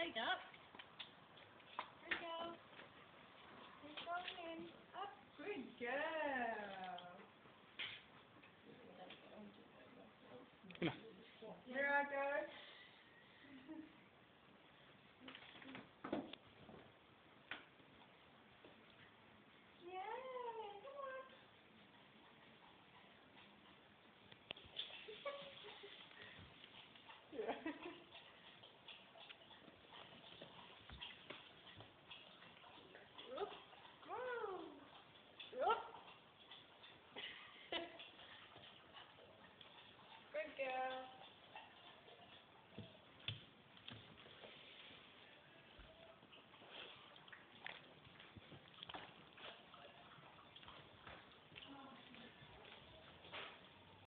Wait up. There you go. Keep going. Up. Good girl. Come on. Here I go. Yay, come on. Yeah. Whoop. Whoa. Whoop. Good girl.